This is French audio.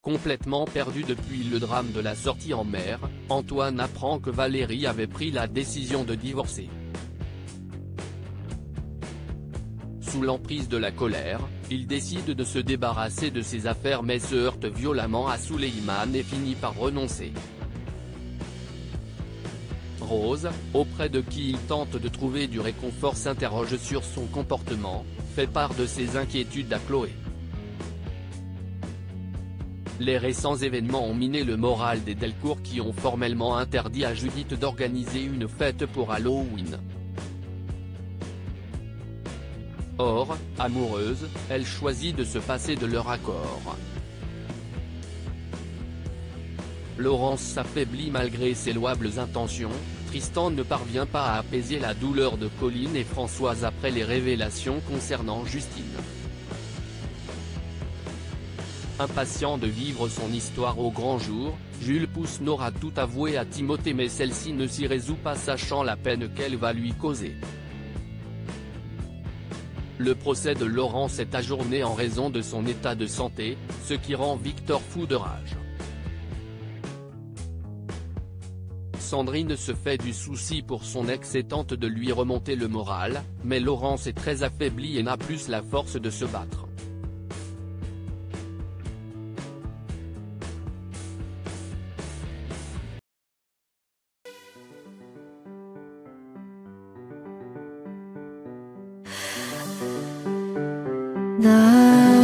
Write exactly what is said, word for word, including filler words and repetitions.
Complètement perdu depuis le drame de la sortie en mer, Antoine apprend que Valérie avait pris la décision de divorcer. Sous l'emprise de la colère, il décide de se débarrasser de ses affaires mais se heurte violemment à Souleymane et finit par renoncer. Rose, auprès de qui il tente de trouver du réconfort, s'interroge sur son comportement, fait part de ses inquiétudes à Chloé. Les récents événements ont miné le moral des Delcourt qui ont formellement interdit à Judith d'organiser une fête pour Halloween. Or, amoureuse, elle choisit de se passer de leur accord. Laurence s'affaiblit malgré ses louables intentions, Tristan ne parvient pas à apaiser la douleur de Colline et Françoise après les révélations concernant Justine. Impatient de vivre son histoire au grand jour, Jules pousse Nora tout avouer à Timothée mais celle-ci ne s'y résout pas sachant la peine qu'elle va lui causer. Le procès de Laurence est ajourné en raison de son état de santé, ce qui rend Victor fou de rage. Sandrine se fait du souci pour son ex et tente de lui remonter le moral, mais Laurence est très affaiblie et n'a plus la force de se battre. 나